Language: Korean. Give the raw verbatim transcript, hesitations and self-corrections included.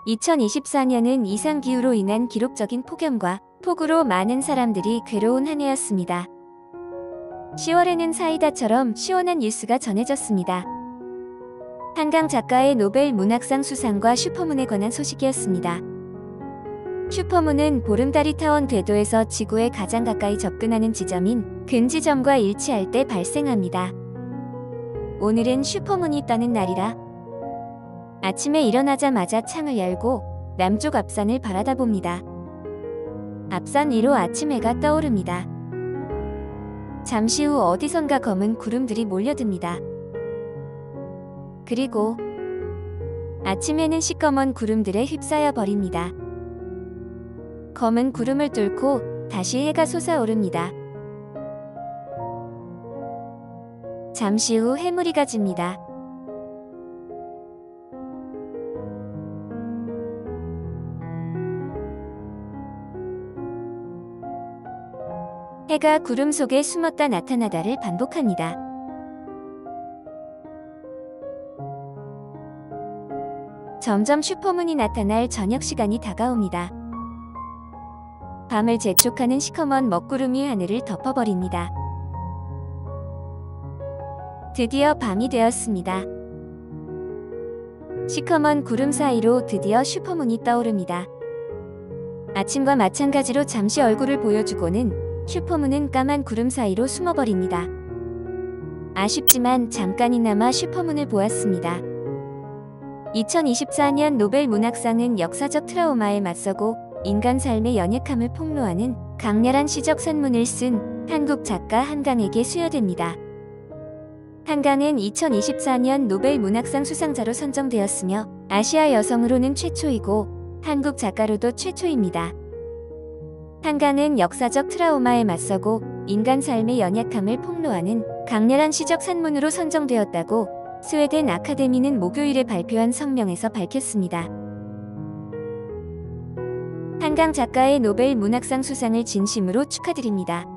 이천이십사 년은 이상기후로 인한 기록적인 폭염과 폭우로 많은 사람들이 괴로운 한 해였습니다. 시월에는 사이다처럼 시원한 뉴스가 전해졌습니다. 한강 작가의 노벨 문학상 수상과 슈퍼문에 관한 소식이었습니다. 슈퍼문은 보름달이 타원 궤도에서 지구에 가장 가까이 접근하는 지점인 근지점과 일치할 때 발생합니다. 오늘은 슈퍼문이 떠는 날이라 아침에 일어나자마자 창을 열고 남쪽 앞산을 바라다 봅니다. 앞산 위로 아침 해가 떠오릅니다. 잠시 후 어디선가 검은 구름들이 몰려듭니다. 그리고 아침에는 시꺼먼 구름들에 휩싸여 버립니다. 검은 구름을 뚫고 다시 해가 솟아오릅니다. 잠시 후 해무리가 집니다. 해가 구름 속에 숨었다 나타나다를 반복합니다. 점점 슈퍼문이 나타날 저녁 시간이 다가옵니다. 밤을 재촉하는 시커먼 먹구름이 하늘을 덮어버립니다. 드디어 밤이 되었습니다. 시커먼 구름 사이로 드디어 슈퍼문이 떠오릅니다. 아침과 마찬가지로 잠시 얼굴을 보여주고는 슈퍼문은 까만 구름 사이로 숨어버립니다. 아쉽지만 잠깐이나마 슈퍼문을 보았습니다. 이천이십사 년 노벨 문학상은 역사적 트라우마에 맞서고 인간 삶의 연약함을 폭로하는 강렬한 시적 산문을 쓴 한국 작가 한강에게 수여됩니다. 한강은 이천이십사 년 노벨 문학상 수상자로 선정되었으며 아시아 여성으로는 최초이고 한국 작가로도 최초입니다. 한강은 역사적 트라우마에 맞서고 인간 삶의 연약함을 폭로하는 강렬한 시적 산문으로 선정되었다고 스웨덴 아카데미는 목요일에 발표한 성명에서 밝혔습니다. 한강 작가의 노벨 문학상 수상을 진심으로 축하드립니다.